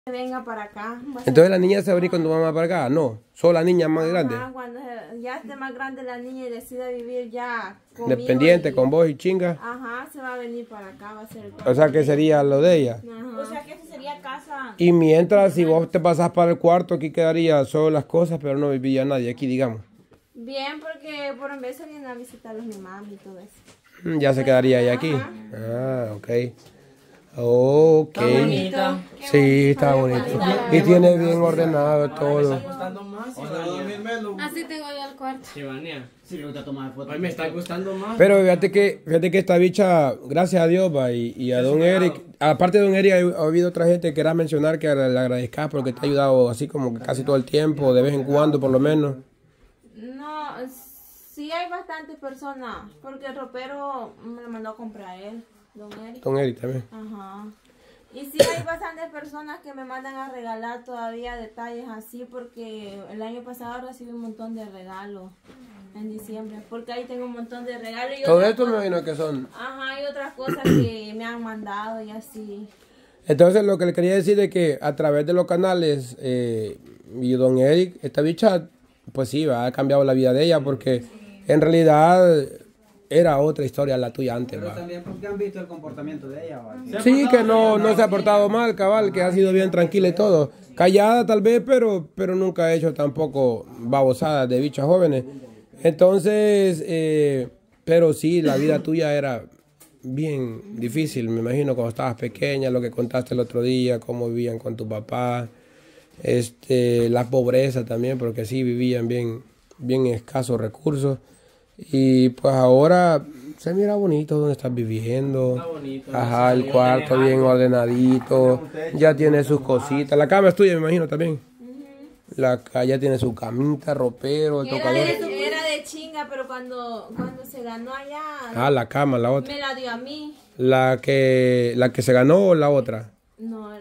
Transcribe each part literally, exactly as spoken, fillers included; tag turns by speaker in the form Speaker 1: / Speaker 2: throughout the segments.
Speaker 1: venga para acá.
Speaker 2: Entonces la niña se va a venir con tu mamá para acá, no, solo la niña más grande.
Speaker 1: Ajá, cuando ya esté más grande la niña y decida vivir ya conmigo
Speaker 2: Independiente,
Speaker 1: y,
Speaker 2: con vos y chinga.
Speaker 1: Ajá, se va a venir para acá, va a ser.
Speaker 2: O sea que sería lo de ella.
Speaker 1: Ajá. O sea que esa sería casa.
Speaker 2: Y mientras, si vos te pasás para el cuarto, aquí quedaría solo las cosas, pero no vivía nadie aquí, digamos.
Speaker 1: Bien, porque por en vez vienen a visitarlos mi mami y todo eso.
Speaker 2: Mm, Ya se quedaría ahí aquí.
Speaker 1: Ajá.
Speaker 2: Ah, ok. Ok.
Speaker 3: Está bonito.
Speaker 2: Sí, está bonito. Y tiene bien ordenado todo.
Speaker 3: Gustando más,
Speaker 4: Así tengo yo el cuarto.
Speaker 3: Ivania. Sí, le gusta tomar fotos. Hoy me está gustando más.
Speaker 2: Pero fíjate que, fíjate que esta bicha, gracias a Dios, va, y, y a don Eric, aparte de don Eric, ha, ha habido otra gente que querrá mencionar que le agradezcas porque te ha ayudado así como que casi todo el tiempo, de vez en cuando por lo menos.
Speaker 1: No, sí hay bastantes personas, porque el ropero me lo mandó a comprar él, don Eric.
Speaker 2: Don Eric también.
Speaker 1: Ajá. Y sí hay bastantes personas que me mandan a regalar todavía detalles así, porque el año pasado recibí un montón de regalos en diciembre, porque ahí tengo un montón de regalos. Y
Speaker 2: Todo
Speaker 1: otras
Speaker 2: esto me
Speaker 1: cosas-
Speaker 2: imagino que son.
Speaker 1: Ajá, y otras cosas que me han mandado y así.
Speaker 2: Entonces lo que le quería decir es que a través de los canales eh, y don Eric, esta bicha, pues sí, va, ha cambiado la vida de ella porque en realidad era otra historia la tuya antes.
Speaker 5: Pero
Speaker 2: Va.
Speaker 5: también porque han visto el comportamiento de ella. ¿Va?
Speaker 2: Sí, que no, no se ha portado mal, cabal, que ha sido bien tranquila y todo. Callada tal vez, pero, pero nunca ha hecho tampoco babosadas de bichas jóvenes. Entonces, eh, pero sí, la vida tuya era bien difícil, me imagino, cuando estabas pequeña, lo que contaste el otro día, cómo vivían con tu papá, este, la pobreza también, porque sí, vivían bien, bien escasos recursos. Y pues ahora se mira bonito donde estás viviendo.
Speaker 3: Está bonito.
Speaker 2: Ajá, el cuarto bien ordenadito. Ya tiene sus cositas. La cama es tuya, me imagino también. La ca- ya tiene su camita, ropero, el
Speaker 1: Era
Speaker 2: tocador.
Speaker 1: de, era de chinga, pero cuando, cuando se ganó allá,
Speaker 2: Ah, la cama, la otra.
Speaker 1: me la dio a mí.
Speaker 2: La que, la que se ganó o la otra.
Speaker 1: No,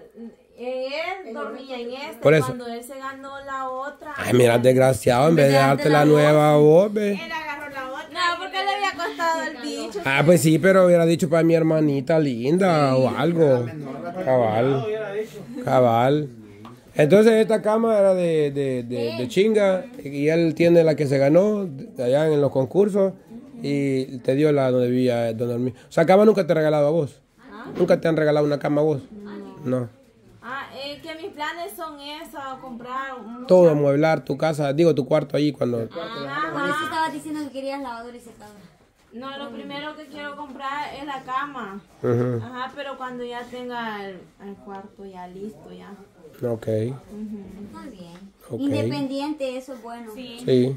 Speaker 1: él dormía en esta.
Speaker 2: Por eso.
Speaker 1: Cuando él se ganó la otra.
Speaker 2: Ay, mira, desgraciado, en vez de darte la nueva vos, ve.
Speaker 1: Él agarró la otra. No, porque le había costado el bicho.
Speaker 2: Ah, pues sí, pero hubiera dicho para mi hermanita linda o algo. Cabal. Cabal. Entonces esta cama era de, de, de, de chinga y él tiene la que se ganó de allá en los concursos y te dio la donde vivía, donde dormía. O sea, cama nunca te ha regalado a vos. Nunca te han regalado una cama a vos. No.
Speaker 1: Ah, eh, que mis planes son esos, comprar un...
Speaker 2: Todo, amueblar tu casa, digo tu cuarto ahí cuando...
Speaker 4: Por eso
Speaker 1: Ajá.
Speaker 4: estabas diciendo que querías lavadora y secadora.
Speaker 1: No, lo primero que quiero comprar es la cama.
Speaker 2: Ujú.
Speaker 1: Ajá, pero cuando ya tenga el, el cuarto ya listo ya.
Speaker 2: Ok,
Speaker 4: Muy bien.
Speaker 2: Ok.
Speaker 4: Independiente, eso es bueno.
Speaker 2: sí.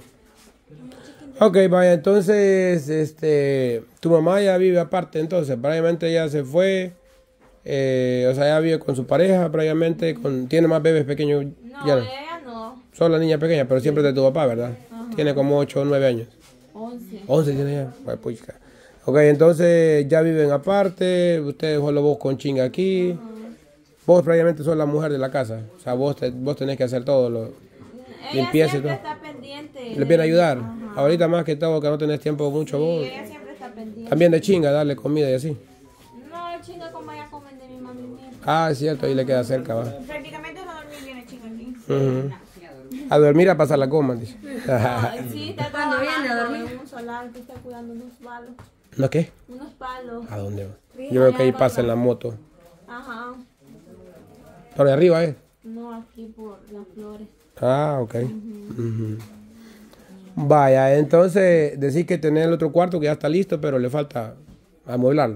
Speaker 2: Ok, vaya, entonces, este, tu mamá ya vive aparte, entonces, previamente ya se fue, eh, o sea, ya vive con su pareja, previamente, con, tiene más bebés pequeños,
Speaker 1: No,
Speaker 2: ya no,
Speaker 1: ella no.
Speaker 2: solo la niña pequeña, pero siempre de tu papá, ¿verdad? Tiene como ocho o nueve años,
Speaker 1: once.
Speaker 2: once tiene ya, Ay, puchica. Ok, entonces ya viven aparte, ustedes solo vos con chinga aquí, vos previamente sos la mujer de la casa, o sea, vos, te- vos tenés que hacer todo, lo,
Speaker 1: Ella
Speaker 2: limpieza y
Speaker 1: siempre
Speaker 2: todo.
Speaker 1: está pendiente.
Speaker 2: ¿Les viene a ayudar?
Speaker 1: Ajá.
Speaker 2: Ahorita más que todo, que no tenés tiempo mucho
Speaker 1: Sí,
Speaker 2: vos.
Speaker 1: ella siempre está pendiente.
Speaker 2: También de chinga, darle comida y así.
Speaker 1: No, el chinga como ella comen de mi mami mía.
Speaker 2: Ah, es cierto, ahí le queda cerca, va.
Speaker 1: Prácticamente no dormir viene chinga aquí.
Speaker 2: Ujú. A dormir, a pasar la coma, dice.
Speaker 1: Ay, sí, está
Speaker 4: Cuando viene a
Speaker 1: trabajando
Speaker 4: dormir.
Speaker 1: en un solar que está cuidando unos palos.
Speaker 2: ¿No qué?
Speaker 1: Unos palos.
Speaker 2: ¿A dónde va? Yo veo que ahí pasa en la moto.
Speaker 1: Ajá.
Speaker 2: Por ahí arriba, ¿eh?
Speaker 1: No, aquí por las flores.
Speaker 2: Ah, ok. Ujú. Vaya, entonces, decís que tenés el otro cuarto que ya está listo, pero le falta amueblarlo.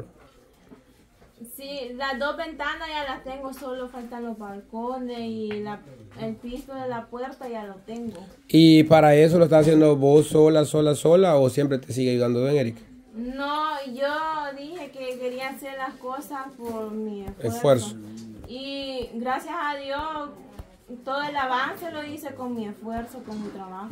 Speaker 1: Sí, las dos ventanas ya las tengo, solo faltan los balcones y la, el piso de la puerta ya lo tengo.
Speaker 2: ¿Y para eso lo estás haciendo vos sola, sola, sola o siempre te sigue ayudando don Eric?
Speaker 1: No, yo dije que quería hacer las cosas por mi esfuerzo.
Speaker 2: Esfuerzo.
Speaker 1: Y gracias a Dios, todo el avance lo hice con mi esfuerzo, con mi trabajo.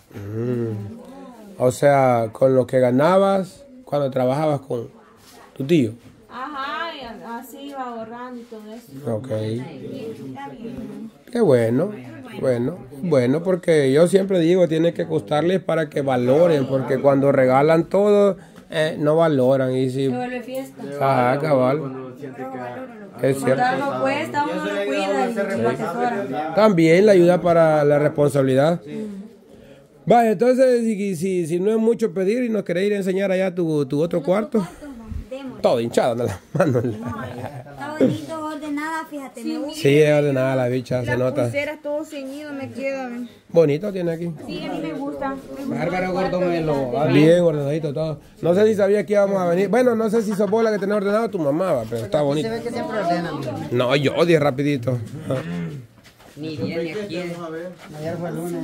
Speaker 2: O sea, con lo que ganabas cuando trabajabas con tu tío.
Speaker 1: Ajá, y a- así iba ahorrando y todo eso.
Speaker 2: Ok.
Speaker 1: Está bien.
Speaker 2: Qué bueno. Bueno, bueno, porque yo siempre digo, tiene que costarles para que valoren, porque cuando regalan todo, eh, no valoran. Y si,
Speaker 1: Se vuelve fiesta.
Speaker 2: ajá, cabal.
Speaker 3: Cuando siente que...
Speaker 2: Es cierto.
Speaker 1: Cuando no cuesta, uno lo cuida y lo atesora.
Speaker 2: También la ayuda para la responsabilidad. Vaya, entonces, si, si, si no es mucho pedir y nos querés ir a enseñar allá tu, tu otro cuarto,
Speaker 4: Démosle.
Speaker 2: todo hinchado en las manos.
Speaker 4: Está bonito, ordenada, fíjate, me gusta.
Speaker 2: Sí, es ordenada la bicha, se nota.
Speaker 1: Pulseras todo ceñido me quedan.
Speaker 2: Bonito tiene aquí.
Speaker 1: Sí, a mí me gusta. Me gusta
Speaker 5: Bárbaro
Speaker 1: el cuarto
Speaker 5: Gordomelo.
Speaker 1: de la-
Speaker 2: Bien ordenadito todo. No sé si sabía que íbamos a venir. Bueno, no sé si sos vos la que tenés ordenado tu mamá, va, pero está bonito.
Speaker 5: Se ve que siempre ordenan.
Speaker 2: No, yo odio rapidito. Ah.
Speaker 5: Ni día ni aquí. Ayer fue el lunes.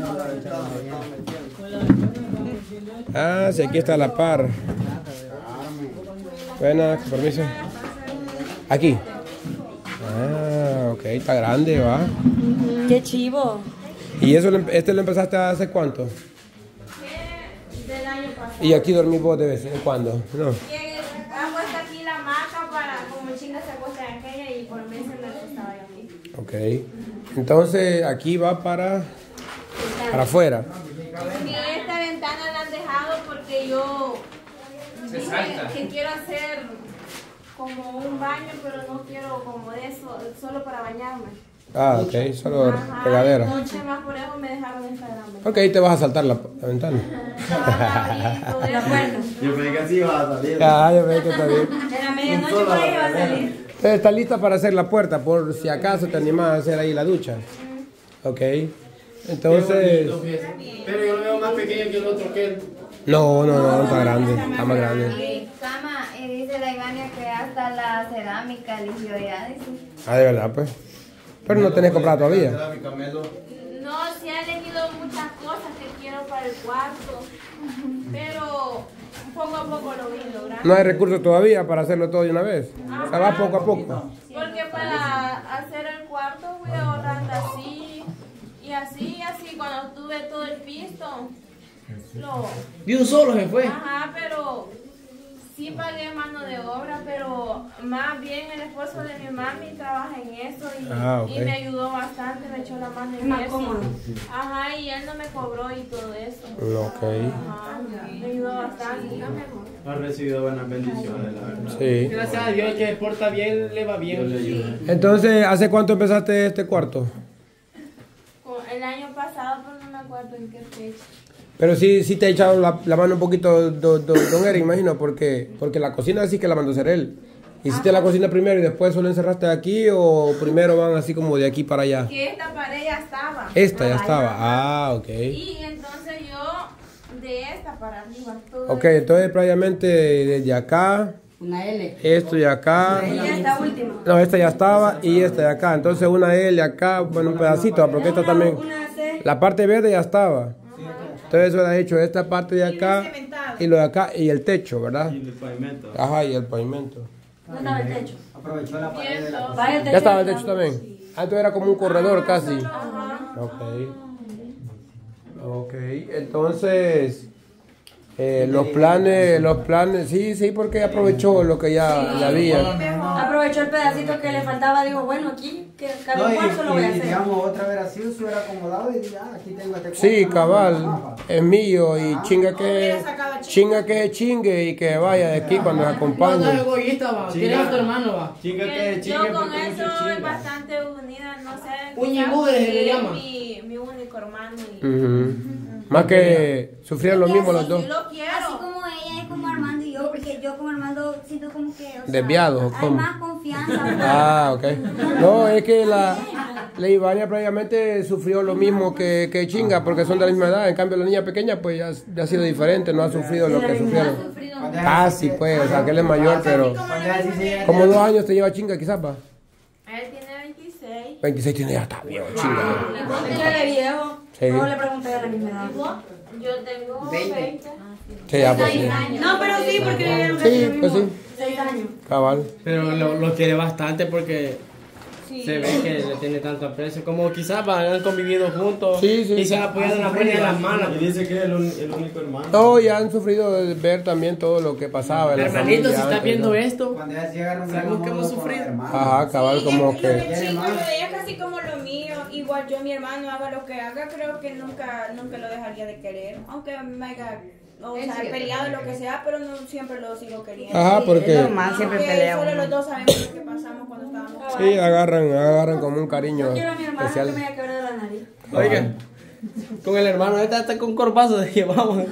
Speaker 2: Ah, sí, aquí está la par. Buenas, con permiso. Aquí. Ah, ok, está grande, va.
Speaker 1: Qué chivo.
Speaker 2: ¿Y eso, lo em- este lo empezaste hace cuánto?
Speaker 1: Del año pasado.
Speaker 2: ¿Y aquí dormís vos de vez en cuando? No.
Speaker 1: Han puesto aquí la maca para como chinga se acuesta en aquella y por meses me acostaba yo aquí.
Speaker 2: Ok. Entonces, aquí va para, para afuera.
Speaker 1: Mira, esta ventana la han dejado porque yo dije que quiero hacer como un baño, pero no quiero como de eso, solo para bañarme.
Speaker 2: Ah, ok, solo
Speaker 1: Ajá,
Speaker 2: regadera.
Speaker 1: noche más por eso me dejaron esta grande.
Speaker 2: Ok, te vas a saltar la, la ventana.
Speaker 1: La puerta.
Speaker 3: Yo pensé que así iba a salir.
Speaker 2: Ah, yo veo que está bien.
Speaker 1: En la medianoche por ahí va a salir.
Speaker 2: Entonces, ¿estás lista para hacer la puerta? Por si acaso te animas a hacer ahí la ducha. Ok. Entonces...
Speaker 3: Pero yo lo veo más pequeño que el otro que él.
Speaker 2: No, no, no, no está grande. Está más grande.
Speaker 6: Cama, eh, dice la Ivania que hasta la cerámica eligió ya, dice.
Speaker 2: Ah, de verdad, pues. Pero no tenés comprado todavía.
Speaker 1: No, sí he elegido muchas cosas que quiero para el cuarto, pero poco a poco lo voy a lograr.
Speaker 2: No hay recursos todavía para hacerlo todo de una vez. O sea, va poco a poco.
Speaker 1: Porque para hacer el cuarto voy ahorrando así y así y así. Cuando tuve todo el piso, lo...
Speaker 3: De un solo se fue.
Speaker 1: Ajá, pero sí pagué mano de obra, pero más bien el esposo de mi mami trabaja en eso y,
Speaker 2: Ah, ok.
Speaker 1: y me ayudó bastante, me echó la mano en eso. Ajá, y él no me cobró y todo eso.
Speaker 2: Ok.
Speaker 1: Ajá, me ayudó bastante.
Speaker 3: Ha recibido buenas bendiciones, la verdad.
Speaker 2: Sí.
Speaker 3: Gracias a Dios, el que se porta bien, le va bien.
Speaker 2: Entonces, ¿hace cuánto empezaste este cuarto?
Speaker 1: Con- El año pasado, pero no me acuerdo en qué fecha.
Speaker 2: Pero sí, sí te ha echado la, la mano un poquito do- do- don Eric, imagino, porque, porque la cocina sí que la mandó hacer él. ¿Hiciste la cocina primero y después solo encerraste aquí o primero van así como de aquí para allá?
Speaker 1: Que esta pared ya estaba.
Speaker 2: Esta ya estaba. Ah, ok.
Speaker 1: Y entonces yo de esta para arriba. Todo
Speaker 2: Ok, entonces previamente desde acá,
Speaker 5: Una L.
Speaker 2: esto y acá.
Speaker 1: Y esta última.
Speaker 2: No, esta ya estaba y esta de acá. Entonces una L acá, bueno, un pedacito, porque esta también.
Speaker 1: Una C.
Speaker 2: La parte verde ya estaba. Entonces eso era hecho esta parte de acá y lo de acá y el techo, ¿verdad?
Speaker 3: Y el pavimento.
Speaker 2: Ajá, y el pavimento.
Speaker 1: No estaba el techo.
Speaker 5: Aprovechó la pared de la
Speaker 1: Vaya el techo.
Speaker 2: Ya estaba el techo también. Antes era como un corredor casi.
Speaker 1: Ajá.
Speaker 2: Ok. Ok, entonces eh, los planes, los planes, sí, sí, porque aprovechó lo que ya, ya había.
Speaker 1: Aprovechó el pedacito que le faltaba, dijo, bueno, aquí, que cada
Speaker 5: No, y,
Speaker 1: cuarto lo voy a
Speaker 5: y,
Speaker 1: hacer.
Speaker 5: digamos, otra vez así se hubiera acomodado y ya, aquí tengo este
Speaker 2: Sí,
Speaker 5: cuarto,
Speaker 2: cabal,
Speaker 5: no,
Speaker 2: es mío y chinga que chinga que chingue y que vaya de aquí cuando nos
Speaker 3: No, no es
Speaker 2: acompañe.
Speaker 3: egoísta, va. Tienes a tu hermano, va. Chinga
Speaker 1: Que
Speaker 3: que
Speaker 1: yo
Speaker 3: chinga
Speaker 1: con
Speaker 3: porque no
Speaker 1: eso
Speaker 3: se
Speaker 1: soy
Speaker 3: chinga.
Speaker 1: bastante unida, no sé.
Speaker 3: Uña y
Speaker 1: quizás
Speaker 3: mugre se le
Speaker 1: porque es
Speaker 3: llama.
Speaker 1: Mi, mi único hermano. Y,
Speaker 2: Ujú. Más que sufrían lo mismo los dos.
Speaker 1: yo lo quiero.
Speaker 4: Así como ella es como Armando y yo, porque yo como Armando siento como que, o sea,
Speaker 2: ¿Desviado o
Speaker 4: hay
Speaker 2: cómo?
Speaker 4: más confianza.
Speaker 2: Ah, ok. No, es que la, la Ivania previamente sufrió lo mismo que, que Chinga, porque son de la misma edad. En cambio, la niña pequeña, pues ya, ya ha sido diferente, no ha sufrido lo que sufrieron. Casi, pues, o sea, que él es mayor, pero
Speaker 5: Cuando es así, sí,
Speaker 2: como dos años te lleva Chinga, quizás, va.
Speaker 1: Él tiene veintiséis.
Speaker 2: veintiséis tiene ya, está bien, Chinga.
Speaker 1: ¿Qué de viejo?
Speaker 2: Sí.
Speaker 1: No le pregunté a la misma edad. Yo tengo veinte.
Speaker 2: Sí, ya, pues sí.
Speaker 1: No, pero sí, porque
Speaker 2: Sí, pues sí,
Speaker 1: seis años.
Speaker 2: cabal.
Speaker 3: Pero lo, lo quiere bastante porque se ve que le tiene tanto aprecio. Como quizás van, han convivido juntos
Speaker 2: Sí, sí.
Speaker 3: y se han apoyado en las buenas y en las malas.
Speaker 7: Y dice que es el, un- el único hermano.
Speaker 2: No, ya han sufrido de ver también todo lo que pasaba en la
Speaker 3: Hermanito,
Speaker 2: familia
Speaker 3: si estás
Speaker 2: antes,
Speaker 3: viendo
Speaker 2: ¿no?
Speaker 3: esto,
Speaker 5: Cuando ella se agarra un
Speaker 3: Sabemos
Speaker 5: gran
Speaker 3: que hemos
Speaker 5: amor con
Speaker 3: sufrido.
Speaker 5: los hermanos.
Speaker 2: Ajá, cabal, como
Speaker 8: Lo
Speaker 2: que...
Speaker 8: de chico, lo de ella es casi como lo mío. Igual yo, mi hermano, haga lo que haga, creo que nunca, nunca lo dejaría de querer. Aunque me haya o sea, peleado y lo que sea, pero no siempre lo sigo queriendo.
Speaker 2: Ajá, porque...
Speaker 5: Es normal, siempre
Speaker 8: Porque
Speaker 5: peleamos.
Speaker 8: solo los dos sabemos lo que pasamos cuando estábamos.
Speaker 2: Sí, agarran, agarran como un cariño
Speaker 4: Yo quiero a mi hermano que me
Speaker 2: especial.
Speaker 4: haya quebrado la nariz.
Speaker 3: Oiga, con el hermano, esta está con corbazo de que vamos.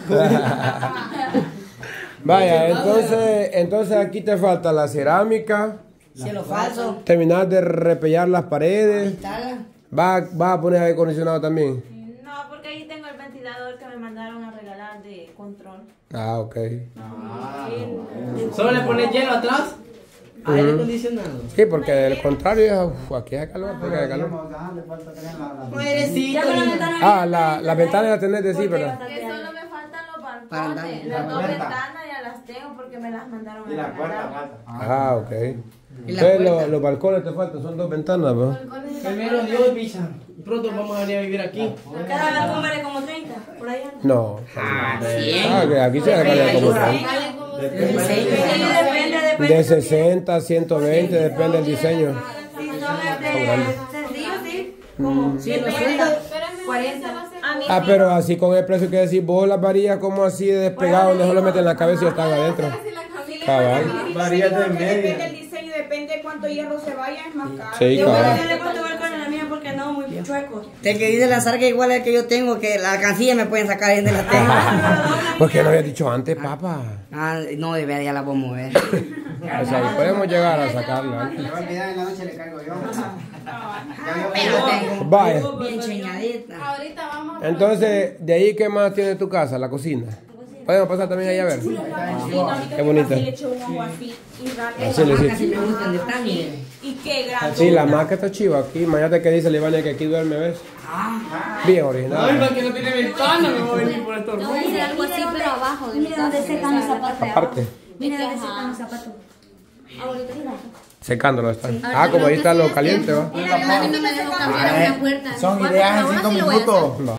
Speaker 2: Vaya, entonces, entonces aquí te falta la cerámica,
Speaker 5: Cielo falso.
Speaker 2: terminar de repellar las paredes.
Speaker 5: Instala.
Speaker 2: Va, va a poner aire acondicionado también.
Speaker 1: No, porque ahí tengo el ventilador que me mandaron a regalar de control.
Speaker 2: Ah, ok.
Speaker 3: Solo le pones hielo atrás. Aire acondicionado.
Speaker 2: Sí, porque del contrario, uf, aquí hay calor, aquí hay calor.
Speaker 3: Muerecito.
Speaker 2: Ah, la, la ventana la tenés de sí, ¿verdad?
Speaker 1: Que solo me faltan los
Speaker 5: Para andar.
Speaker 1: balcones. Las dos ventanas ya las tengo porque me las mandaron a regalar.
Speaker 2: Ah, ok.
Speaker 5: ¿Y la
Speaker 2: Entonces
Speaker 5: puerta?
Speaker 2: los, los balcones te faltan, son dos ventanas, ¿no?
Speaker 3: Primero Dios, bicha. Pronto vamos a venir a vivir aquí.
Speaker 4: Cada balcón vale como treinta, por ahí anda.
Speaker 2: No.
Speaker 5: Ah,
Speaker 2: Ah, que aquí se regalan como tal.
Speaker 4: Sí, depende, depende.
Speaker 2: De sesenta, ciento veinte, depende del diseño.
Speaker 4: Si son este, sencillos, sí. Como cincuenta, cuarenta.
Speaker 1: A mí
Speaker 2: Ah, pero así con el precio que decís vos, las varillas como así de despegado, donde solo meten la cabeza y están adentro. Cabal.
Speaker 7: Varías de
Speaker 8: Depende
Speaker 7: media.
Speaker 8: del diseño, depende de cuánto hierro se vaya, es más caro.
Speaker 2: Sí,
Speaker 4: Yo bueno,
Speaker 2: cabal.
Speaker 4: yo le he puesto balcón en la mía porque no, muy chuecos.
Speaker 5: El que dice la zarga igual al que yo tengo, que la cancilla me pueden sacar ahí de la tengo.
Speaker 2: ¿Por qué no habías dicho antes, papá?
Speaker 5: Ah, no, de verdad ya la puedo mover.
Speaker 2: O sea, ahí podemos llegar a sacarla.
Speaker 5: Le va a olvidar en la noche le caigo yo. Pero tengo
Speaker 2: Vaya.
Speaker 5: bien cheñadita.
Speaker 6: Ahorita vamos.
Speaker 2: Entonces, ¿de ahí qué más tiene tu casa? La cocina. Podemos pasar también allá a ver. Qué bonita.
Speaker 8: Le echo un ojo así y rápido.
Speaker 2: Así le
Speaker 5: Casi
Speaker 2: hiciste.
Speaker 5: me gustan de tan bien.
Speaker 8: Y qué grande.
Speaker 2: Sí, la marca está chiva aquí. Imagínate que dice Livania que aquí duerme, ¿ves? Bien
Speaker 3: Ay,
Speaker 2: original.
Speaker 3: para que no tiene ventana, me voy a venir por estos
Speaker 6: Voy a hacer algo así, pero abajo de mi
Speaker 4: Mira dónde
Speaker 6: casa.
Speaker 4: secan los zapatos.
Speaker 2: Aparte,
Speaker 4: Mira dónde secan los zapatos.
Speaker 6: Ahorita mira.
Speaker 2: secándolo está. Ah, como ahí está lo caliente, ¿va?
Speaker 6: Mira, a mí no me dejó cambiar una puerta.
Speaker 7: Son ideas en cinco minutos.
Speaker 2: Va.